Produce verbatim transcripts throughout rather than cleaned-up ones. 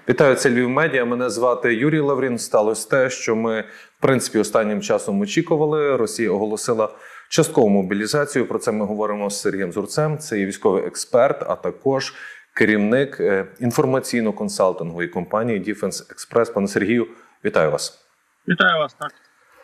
Вітаю, це Львів Медіа. Мене звати Юрій Лаврін. Сталося те, що ми, в принципі, останнім часом очікували. Росія оголосила часткову мобілізацію. Про це ми говоримо з Сергієм Зурцем. Це є військовий експерт, а також керівник інформаційно-консалтингової компанії Defense Express. Пане Сергію, вітаю вас. Вітаю вас, так.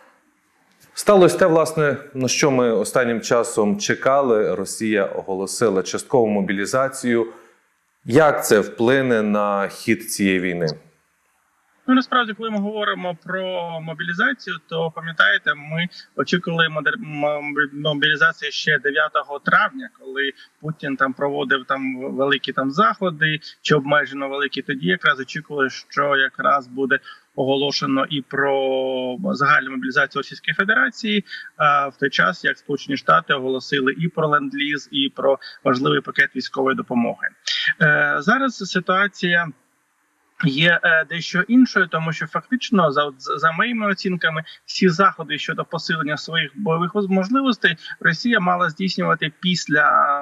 Сталося те, власне, на що ми останнім часом чекали. Росія оголосила часткову мобілізацію. Як це вплине на хід цієї війни? Ну, насправді, коли ми говоримо про мобілізацію, то, пам'ятаєте, ми очікували мобілізацію ще дев'ятого травня, коли Путін там проводив там великі там заходи, чи обмежено великі. Тоді якраз очікували, що якраз буде оголошено і про загальну мобілізацію Російської Федерації, а в той час, як Сполучені Штати оголосили і про ленд-ліз, і про важливий пакет військової допомоги. Зараз ситуація є дещо іншою, тому що фактично, за, за моїми оцінками, всі заходи щодо посилення своїх бойових можливостей Росія мала здійснювати після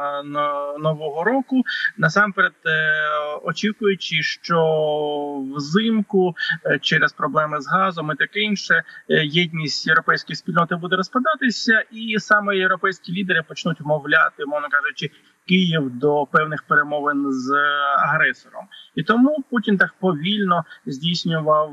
Нового року, насамперед очікуючи, що взимку через проблеми з газом і таке інше єдність європейської спільноти буде розпадатися, і саме європейські лідери почнуть вмовляти, мовно кажучи, Київ до певних перемовин з агресором. І тому Путін так повільно здійснював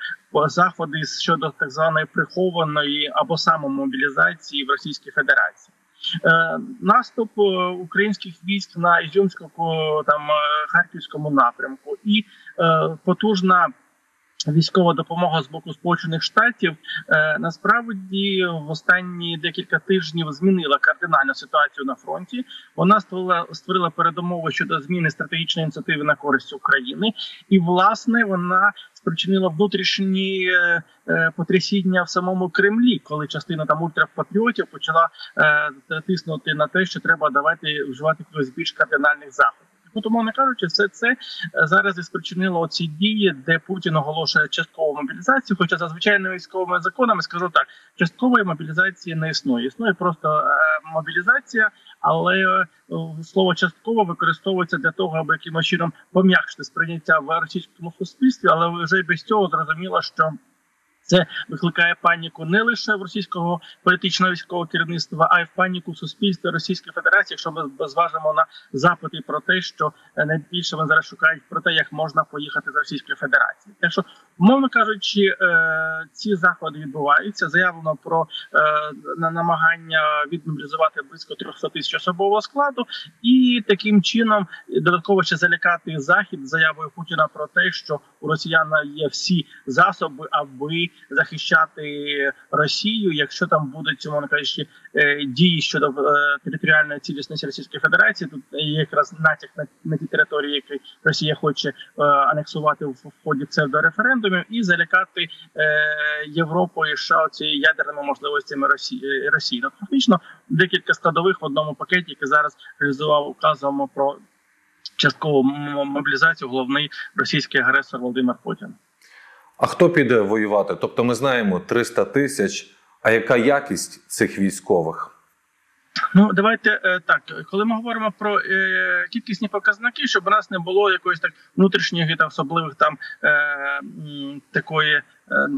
заходи щодо так званої прихованої або самомобілізації в Російській Федерації. Е, наступ українських військ на Ізюмському, там, Харківському напрямку і е, потужна військова допомога з боку Сполучених Штатів е, насправді в останні декілька тижнів змінила кардинальну ситуацію на фронті. Вона створила, створила передумови щодо зміни стратегічної ініціативи на користь України. І, власне, вона спричинила внутрішні е, е, потрясіння в самому Кремлі, коли частина там ультрапатріотів почала е, тиснути на те, що треба давати вживати якихось більш кардинальних заходів. Тому, не кажучи, все це зараз і спричинило оці дії, де Путін оголошує часткову мобілізацію, хоча за звичайними військовими законами, скажу так, часткової мобілізації не існує. Існує просто е, мобілізація, але е, слово «частково» використовується для того, аби якимось чином пом'якшити сприйняття в російському суспільстві, але вже без цього зрозуміло, що це викликає паніку не лише в російського політичного військового керівництва, а й в паніку в суспільстві Російської Федерації, якщо ми зважимо на запити про те, що найбільше вони зараз шукають про те, як можна поїхати з Російської Федерації. Так що, умовно кажучи, ці заходи відбуваються. Заявлено про намагання відмобілізувати близько трьохсот тисяч особового складу і таким чином додатково ще залякати Захід заявою Путіна про те, що у росіян є всі засоби, аби захищати Росію, якщо там будуть, умовно кажучи, дії щодо територіальної цілісності Російської Федерації. Тут є якраз натяк на, на ті території, які Росія хоче анексувати в ході псевдореферендумів, і залякати Європу і США цією ядерними можливостями Росії. Росії. Ну, фактично, декілька складових в одному пакеті, який зараз реалізував указом про часткову мобілізацію головний російський агресор Володимир Путін. А хто піде воювати? Тобто ми знаємо триста тисяч, а яка якість цих військових? Ну, давайте е, так, коли ми говоримо про е, кількісні показники, щоб у нас не було якоїсь так внутрішніх та особливих там е, м, такої е,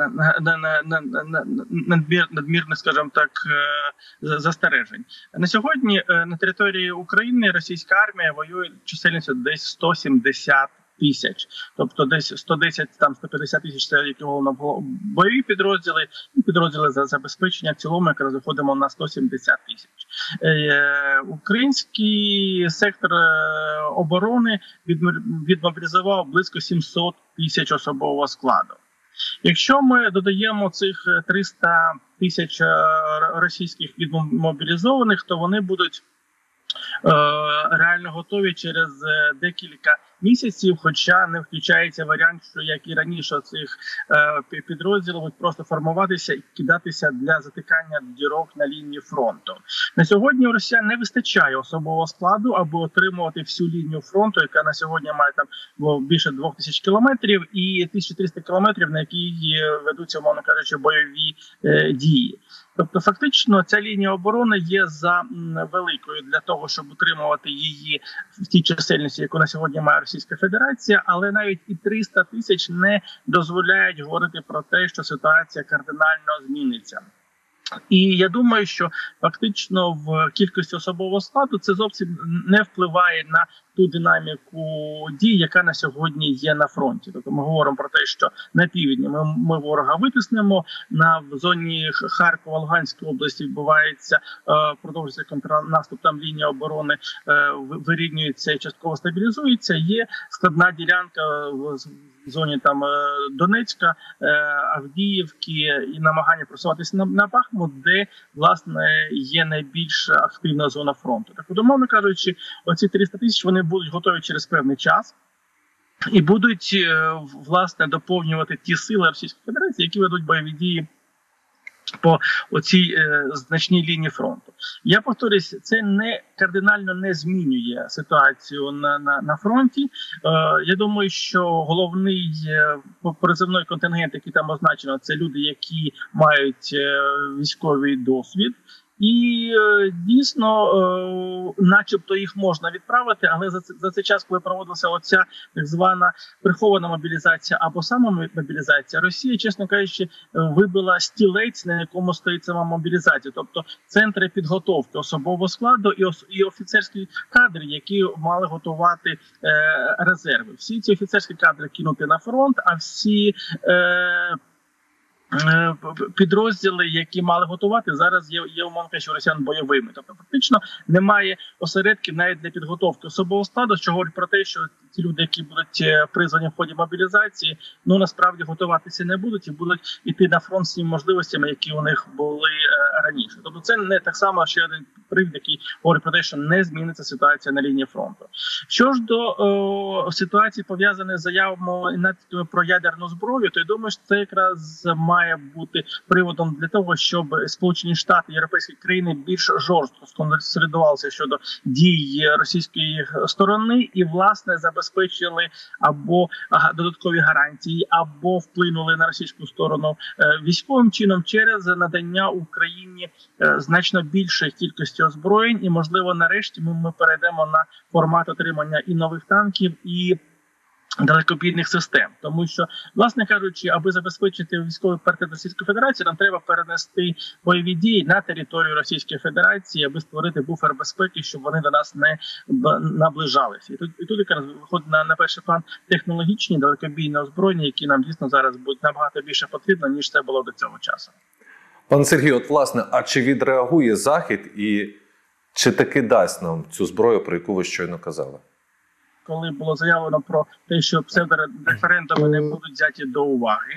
надмір, надмірних, скажімо так, е, застережень. На сьогодні е, на території України російська армія воює чисельністю десь сто сімдесят тисяч, тобто десь сто десять, там сто п'ятдесят тисяч це які головно бойові підрозділи, і підрозділи за забезпечення в цілому якраз виходимо на сто сімдесят тисяч. Е, український сектор е, оборони відмобілізував близько сімсот тисяч особового складу. Якщо ми додаємо цих триста тисяч російських відмобілізованих, то вони будуть е, реально готові через декілька місяців, хоча не включається варіант, що як і раніше цих е, підрозділів будуть просто формуватися і кидатися для затикання дірок на лінії фронту. На сьогодні у росіян не вистачає особового складу, аби отримувати всю лінію фронту, яка на сьогодні має там більше двох тисяч кілометрів і тисяча триста кілометрів, на якій ведуться, мовно кажучи, бойові е, дії. Тобто фактично ця лінія оборони є за великою для того, щоб утримувати її в тій чисельності, яку на сьогодні має Російська Федерація, але навіть і триста тисяч не дозволяють говорити про те, що ситуація кардинально зміниться. І я думаю, що фактично в кількості особового складу це зовсім не впливає на ту динаміку дій, яка на сьогодні є на фронті. Тобто ми говоримо про те, що на півдні ми, ми ворога витиснемо, на в зоні Харкова, Луганської області відбувається, е, продовжується контрнаступ, там лінія оборони е, вирівнюється і частково стабілізується. Є складна ділянка в в зоні там Донецька, Авдіївки і намагання просуватися на, на Бахмут, де, власне, є найбільш активна зона фронту. Так, умовно кажучи, оці триста тисяч, вони будуть готові через певний час і будуть, власне, доповнювати ті сили Російської Федерації, які ведуть бойові дії по оцій е, значній лінії фронту. Я повторюсь, це не кардинально не змінює ситуацію на, на, на фронті. Е, я думаю, що головний е, призовний контингент, який там означено, це люди, які мають е, військовий досвід. І е, дійсно, е, начебто їх можна відправити, але за, за цей час, коли проводилася оця так звана прихована мобілізація або сама мобілізація, Росія, чесно кажучи, вибила стілець, на якому стоїть сама мобілізація. Тобто центри підготовки особового складу і, ос, і офіцерські кадри, які мали готувати е, резерви. Всі ці офіцерські кадри кинути на фронт, а всі Е, підрозділи, які мали готувати, зараз є, є умовно кажучи, росіян бойовими. Тобто фактично немає осередків навіть для підготовки особового складу, що говорить про те, що ті люди, які будуть призвані в ході мобілізації, ну насправді готуватися не будуть і будуть йти на фронт з тими можливостями, які у них були раніше. Тобто це не так само ще один привід, який говорить про те, що не зміниться ситуація на лінії фронту. Що ж до о, ситуації, пов'язаної з заявами про ядерну зброю, то я думаю, що це якраз має бути приводом для того, щоб Сполучені Штати, європейські країни більш жорстко сконсолідувалися щодо дій російської сторони і, власне, забезпечили або додаткові гарантії, або вплинули на російську сторону військовим чином через надання Україні значно більшої кількості озброєнь. І, можливо, нарешті ми, ми перейдемо на формат отримання і нових танків, і далекобійних систем. Тому що, власне кажучи, аби забезпечити військовий паритет Російської Федерації, нам треба перенести бойові дії на територію Російської Федерації, аби створити буфер безпеки, щоб вони до нас не наближалися. І тут, і тут якраз виходить на, на перший план технологічні далекобійні озброєння, які нам дійсно зараз будуть набагато більше потрібно, ніж це було до цього часу. Пане Сергію, от власне, а чи відреагує Захід і чи таки дасть нам цю зброю, про яку ви щойно казали? Коли було заявлено про те, що псевдореферендуми не будуть взяті до уваги,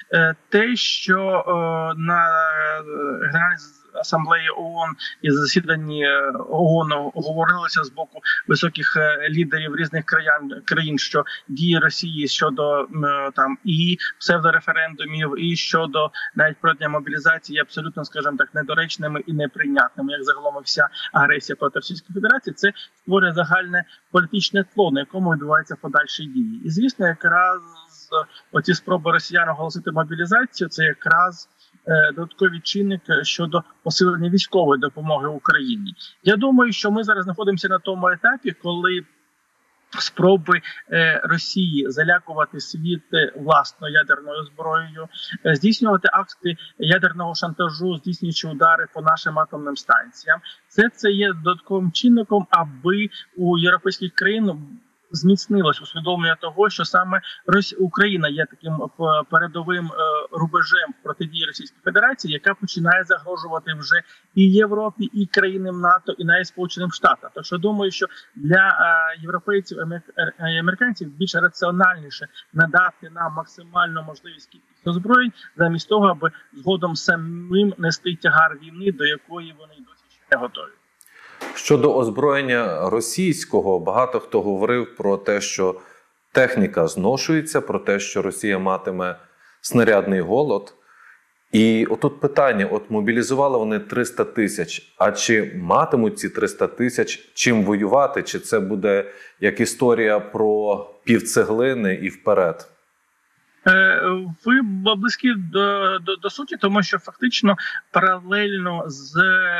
те, що на Генеральній асамблеї ООН і засіданні ООН говорилося з боку високих лідерів різних країн, країн, що дії Росії щодо там і псевдореферендумів, і щодо навіть проведення мобілізації є абсолютно, скажімо так, недоречними і неприйнятними, як загалом вся агресія проти Російської Федерації. Це створює загальне політичне тло, на якому відбуваються подальші дії. І, звісно, якраз оці спроби росіян оголосити мобілізацію – це якраз додатковий чинник щодо посилення військової допомоги Україні. Я думаю, що ми зараз знаходимося на тому етапі, коли спроби Росії залякувати світ власною ядерною зброєю, здійснювати акти ядерного шантажу, здійснюючи удари по нашим атомним станціям. Це, це є додатковим чинником, аби у європейських країн зміцнилось усвідомлення того, що саме Україна є таким передовим рубежем в протидії Російської Федерації, яка починає загрожувати вже і Європі, і країнам НАТО, і навіть Сполученим Штатам. Тож я думаю, що для європейців і американців більш раціональніше надати нам максимальну можливість кількість озброєнь, замість того, аби згодом самим нести тягар війни, до якої вони досі ще не готові. Щодо озброєння російського, багато хто говорив про те, що техніка зношується, про те, що Росія матиме снарядний голод. І отут питання, от мобілізували вони триста тисяч, а чи матимуть ці триста тисяч чим воювати, чи це буде як історія про півцеглини і вперед? Ви близькі до, до, до суті, тому що фактично паралельно з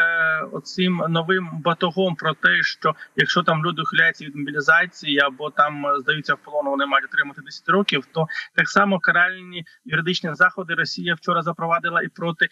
оцим новим батогом про те, що якщо там люди ухиляються від мобілізації або там здаються в полон, вони мають отримати десять років, то так само каральні юридичні заходи Росія вчора запровадила і проти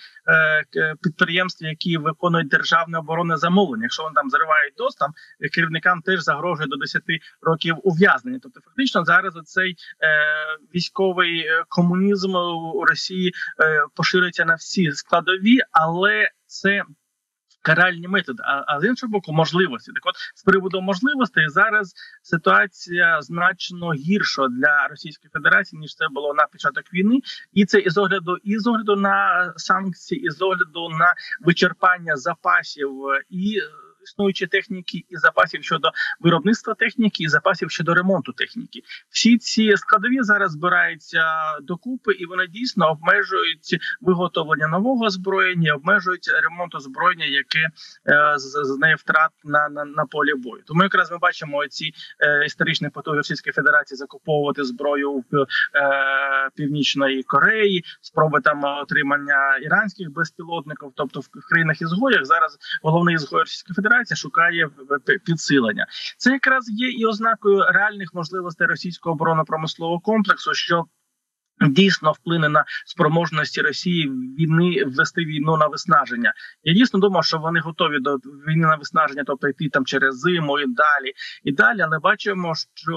е, підприємств, які виконують державне оборонне замовлення. Якщо вони там заривають ДОС, там керівникам теж загрожує до десяти років ув'язнення. Тобто фактично зараз оцей е, військовий комунізм у Росії е, поширюється на всі складові, але це каральні методи, а, а з іншого боку можливості. Так от, з приводу можливостей, зараз ситуація значно гірша для Російської Федерації, ніж це було на початок війни. І це із огляду, і з огляду на санкції, і з огляду на вичерпання запасів, і існуючі техніки, і запасів щодо виробництва техніки, і запасів щодо ремонту техніки. Всі ці складові зараз збираються докупи, і вони дійсно обмежують виготовлення нового озброєння, обмежують ремонт озброєння, яке е, зазнає втрат на, на, на полі бою. Тому якраз ми бачимо ці е, історичні потуги Російської Федерації закуповувати зброю в е, Північної Кореї, спроби там отримання іранських безпілотників, тобто в країнах-ізгоях зараз головний ізгой Російської Федерації шукає підсилення. Це якраз є і ознакою реальних можливостей російського оборонно-промислового комплексу, що дійсно вплине на спроможності Росії війни ввести війну на виснаження. Я дійсно думав, що вони готові до війни на виснаження, тобто йти там через зиму і далі, і далі. Але бачимо, що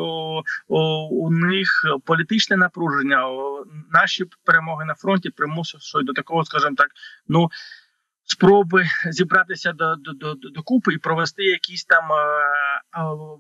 о, у них політичне напруження, о, наші перемоги на фронті примусують до такого, скажімо так, ну, спроби зібратися до, до, до, до купи і провести якісь там е, е,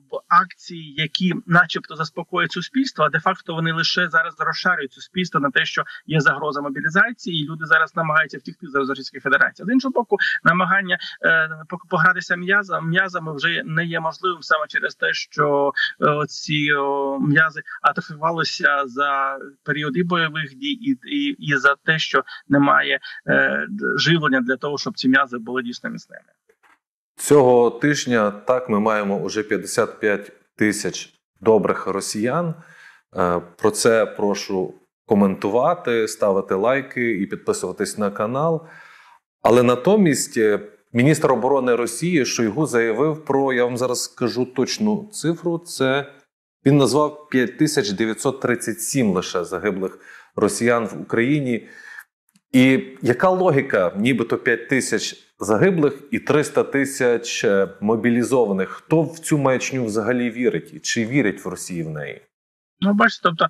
акції, які начебто заспокоять суспільство, а де-факто вони лише зараз розшарюють суспільство на те, що є загроза мобілізації, і люди зараз намагаються втікти з Російської Федерації. З іншого боку, намагання е, погратися м'язами, м'язами вже не є можливим саме через те, що е, ці о, м'язи атрофувалися за період і бойових дій, і, і, і за те, що немає е, живлення для того, щоб ці м'язи були дійсно міцними. Цього тижня так ми маємо уже п'ятдесят п'ять тисяч добрих росіян. Про це прошу коментувати, ставити лайки і підписуватись на канал. Але натомість міністр оборони Росії Шойгу заявив про, я вам зараз скажу точну цифру, це він назвав п'ять тисяч дев'ятсот тридцять сім лише загиблих росіян в Україні. І яка логіка? Нібито п'ять тисяч загиблих і триста тисяч мобілізованих. Хто в цю маячню взагалі вірить? Чи вірить в Росії в неї? Ну, бачите, тобто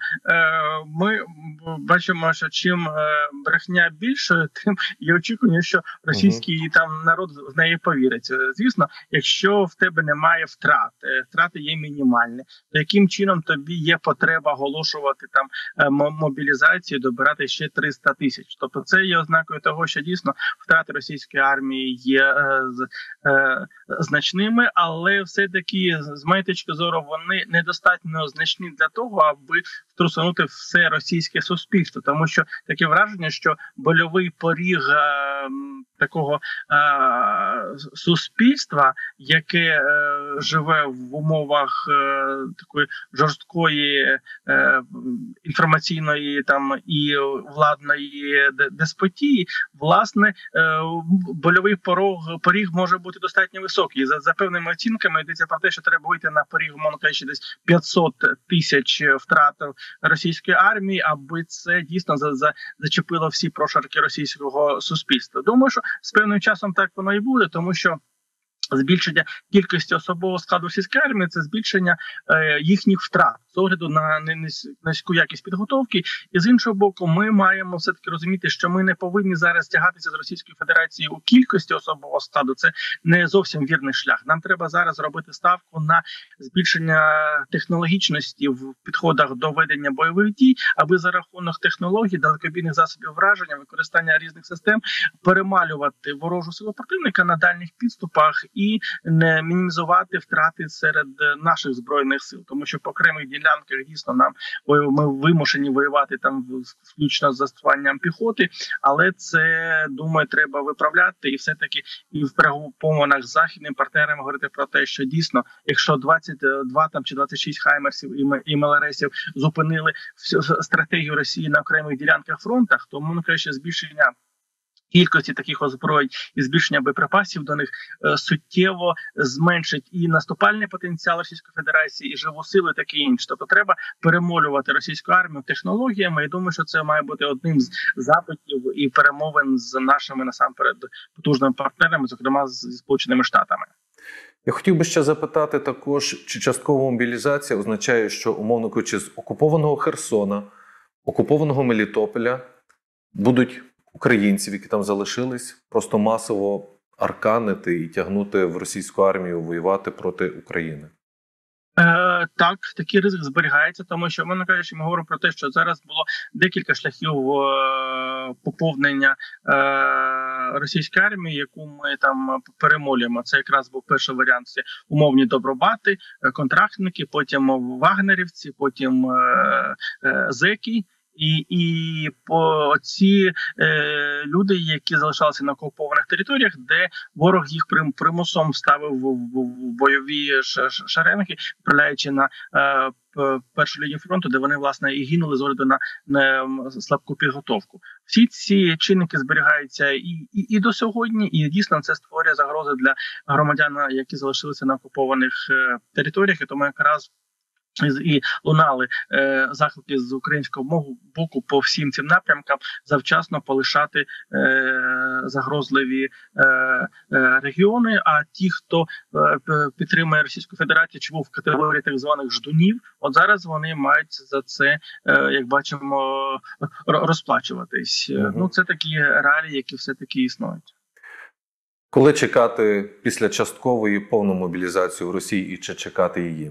ми бачимо, що чим брехня більше, тим є очікування, що російський uh-huh. там народ в неї повірить. Звісно, якщо в тебе немає втрат, втрати є мінімальні, то яким чином тобі є потреба оголошувати там мобілізацію, добирати ще триста тисяч? Тобто це є ознакою того, що дійсно втрати російської армії є значними, але все-таки, з моєї точки зору, вони недостатньо значні для того, аби втрусунути все російське суспільство. Тому що таке враження, що больовий поріг е, такого е, суспільства, яке е, живе в умовах е, такої жорсткої е, інформаційної там і владної деспотії, власне, е, больовий порог, поріг може бути достатньо високий. За, за певними оцінками йдеться про те, що треба вийти на поріг, мовно кажучи, десь п'ятсот тисяч втрат російської армії, аби це дійсно за, за, зачепило всі прошарки російського суспільства. Думаю, що з певним часом так воно і буде, тому що збільшення кількості особового складу російської армії – це збільшення е, їхніх втрат з огляду на низьку якість підготовки. І з іншого боку, ми маємо все-таки розуміти, що ми не повинні зараз тягатися з Російською Федерацією у кількості особового складу. Це не зовсім вірний шлях. Нам треба зараз робити ставку на збільшення технологічності в підходах до ведення бойових дій, аби за рахунок технологій, далекобійних засобів враження, використання різних систем перемалювати ворожу силу противника на дальніх підступах і і не мінімізувати втрати серед наших збройних сил, тому що по окремих ділянках дійсно нам ми вимушені воювати там включно з застосуванням піхоти, але це, думаю, треба виправляти і все таки і в перемовинах з західними партнерами говорити про те, що дійсно, якщо двадцять два там чи двадцять шість хаймерсів і і МЛРСів зупинили всю стратегію Росії на окремих ділянках фронтах, то мовно кажучи, збільшення кількості таких озброєнь і збільшення боєприпасів до них е, суттєво зменшить і наступальний потенціал Російської Федерації, і живу силу, і таке інше. Тобто треба перемолювати російську армію технологіями, і думаю, що це має бути одним з запитів і перемовин з нашими насамперед потужними партнерами, зокрема з Сполученими Штатами. Я хотів би ще запитати також, чи часткова мобілізація означає, що, умовно кажучи, з окупованого Херсона, окупованого Мелітополя будуть українців, які там залишились, просто масово арканити і тягнути в російську армію воювати проти України? Е, так, такий ризик зберігається, тому що, мовно кажучи, ми говоримо про те, що зараз було декілька шляхів е, поповнення е, російської армії, яку ми там перемолюємо. Це якраз був перший варіант. Це умовні добробати, контрактники, потім вагнерівці, потім е, е, зеки. І, і по ці е, люди, які залишалися на окупованих територіях, де ворог їх прим, примусом ставив в, в, в бойові ш, ш, шеренги, відправляючи на е, першу лінію фронту, де вони, власне, і гинули з огляду на, на слабку підготовку. Всі ці чинники зберігаються і, і, і до сьогодні, і дійсно це створює загрози для громадян, які залишилися на окупованих е, територіях, і тому якраз і лунали е, заклики з українського боку по всім цим напрямкам завчасно полишати е, загрозливі е, е, регіони. А ті, хто е, підтримує Російську Федерацію, чи був в категорії так званих ждунів, от зараз вони мають за це, е, як бачимо, розплачуватись. Mm-hmm. Ну, це такі реалії, які все-таки існують. Коли чекати після часткової повну мобілізацію в Росії і чи чекати її?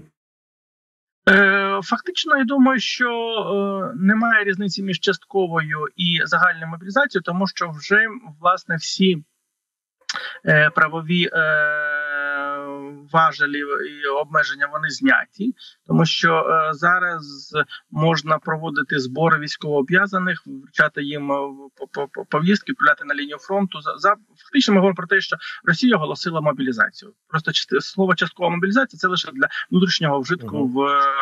Фактично, я думаю, що е, немає різниці між частковою і загальною мобілізацією, тому що вже, власне, всі е, правові е, важелі і обмеження, вони зняті, тому що е, зараз можна проводити збори військовообов'язаних, вручати їм повістки, відправляти на лінію фронту. За, за фактично ми говоримо про те, що Росія оголосила мобілізацію. Просто слово часткова мобілізація – це лише для внутрішнього вжитку uh-huh. в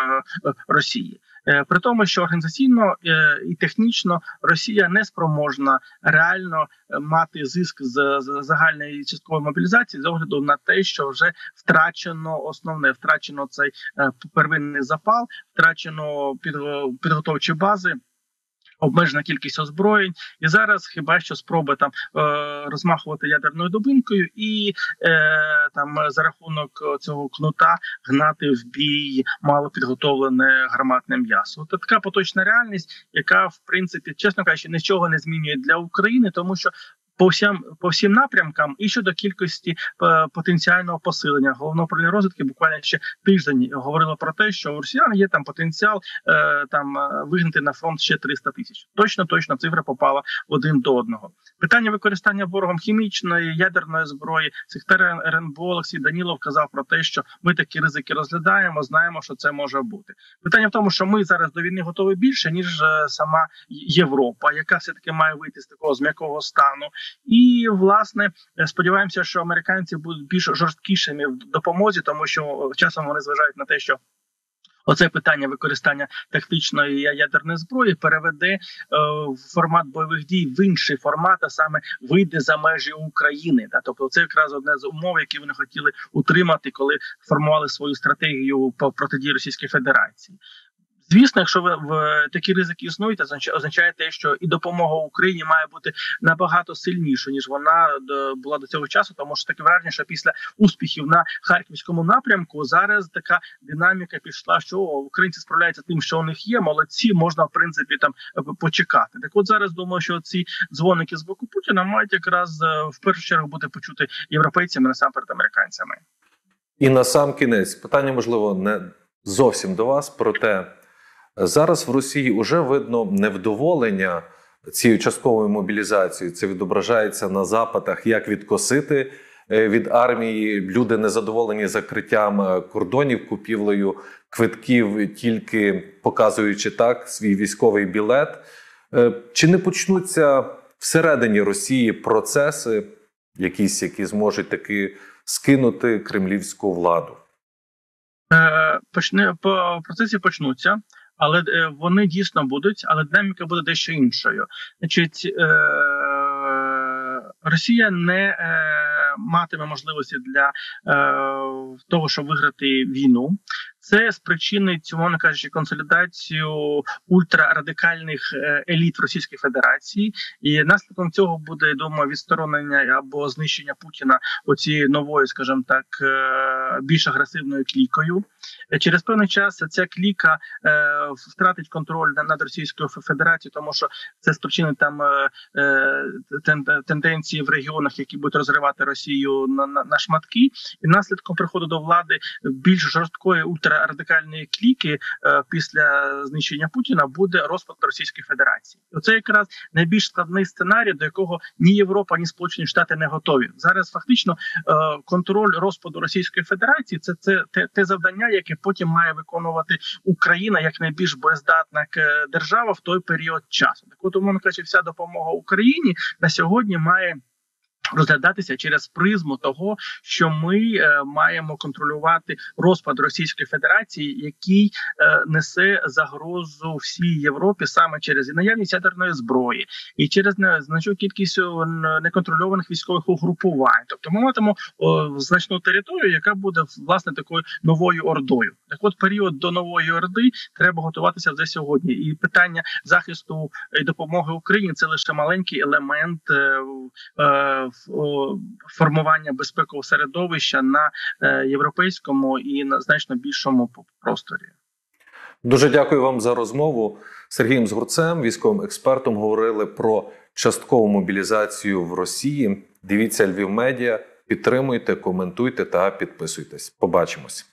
е, Росії. При тому, що організаційно і технічно Росія не спроможна реально мати зиск з загальної часткової мобілізації з огляду на те, що вже втрачено основне, втрачено цей первинний запал, втрачено підготовчі бази, обмежена кількість озброєнь, і зараз хіба що спроби там е, розмахувати ядерною дубинкою і е, там за рахунок цього кнута гнати в бій малопідготовлене гарматне м'ясо. Це така поточна реальність, яка, в принципі, чесно кажучи, нічого не змінює для України, тому що по всім, по всім напрямкам і щодо кількості е, потенціального посилення. Головного управління розвідки буквально ще тиждень говорило про те, що у росіян є там потенціал е, там вигнати на фронт ще триста тисяч. Точно, точно цифра попала один до одного. Питання використання ворогом хімічної, ядерної зброї. Секретар ер ен бе о Олексій Данілов казав про те, що ми такі ризики розглядаємо, знаємо, що це може бути. Питання в тому, що ми зараз до війни готові більше, ніж е, сама Європа, яка все-таки має вийти з такого з м'якого стану. І, власне, сподіваємося, що американці будуть більш жорсткішими в допомозі, тому що часом вони зважають на те, що оце питання використання тактичної ядерної зброї переведе е, в формат бойових дій в інший формат, а саме вийде за межі України. Да? Тобто це якраз одне з умов, які вони хотіли утримати, коли формували свою стратегію по протидії Російській Федерації. Звісно, якщо ви в такі ризики існують, це означає те, що і допомога Україні має бути набагато сильнішою, ніж вона була до цього часу, тому що таке враження, що після успіхів на Харківському напрямку зараз така динаміка пішла, що українці справляються тим, що у них є, молодці, можна в принципі там почекати. Так от зараз думаю, що ці дзвоники з боку Путіна мають якраз в першу чергу бути почути європейцями, насамперед американцями. І на сам кінець питання, можливо, не зовсім до вас, проте зараз в Росії вже видно невдоволення цією частковою мобілізацією. Це відображається на запитах, як відкосити від армії. Люди незадоволені закриттям кордонів, купівлею квитків, тільки показуючи так свій військовий білет. Чи не почнуться всередині Росії процеси, якісь, які зможуть таки скинути кремлівську владу? Почне, по процесі почнуться, але вони дійсно будуть, але динаміка буде дещо іншою. Значить, е, Росія не е, матиме можливості для е, того, щоб виграти війну. Це спричинить, умовно кажучи, консолідацію ультрарадикальних еліт Російської Федерації, і наслідком цього буде, я думаю, відсторонення або знищення Путіна оцією новою, скажімо так, більш агресивною клікою. Через певний час ця кліка е, втратить контроль над Російською Федерацією, тому що це спричинить там е, тен, тенденції в регіонах, які будуть розривати Росію на, на, на шматки, і наслідком приходу до влади більш жорсткої ультрарадикальної кліки е, після знищення Путіна буде розпад Російської Федерації. Оце якраз найбільш складний сценарій, до якого ні Європа, ні Сполучені Штати не готові. Зараз фактично е, контроль розпаду Російської Федерації це, це те, те завдання, яке потім має виконувати Україна як найбільш боєздатна держава в той період часу. Так от, умовно кажучи, вся допомога Україні на сьогодні має розглядатися через призму того, що ми е, маємо контролювати розпад Російської Федерації, який е, несе загрозу всій Європі саме через наявність ядерної зброї і через значну кількість неконтрольованих військових угрупувань. Тобто ми матимемо о, значну територію, яка буде власне такою новою ордою. Так от період до нової орди треба готуватися вже сьогодні. І питання захисту і допомоги Україні – це лише маленький елемент е, е, формування безпекового середовища на європейському і на значно більшому просторі. Дуже дякую вам за розмову. З Сергієм Згурцем, військовим експертом, говорили про часткову мобілізацію в Росії. Дивіться Львів Медіа, підтримуйте, коментуйте та підписуйтесь. Побачимось.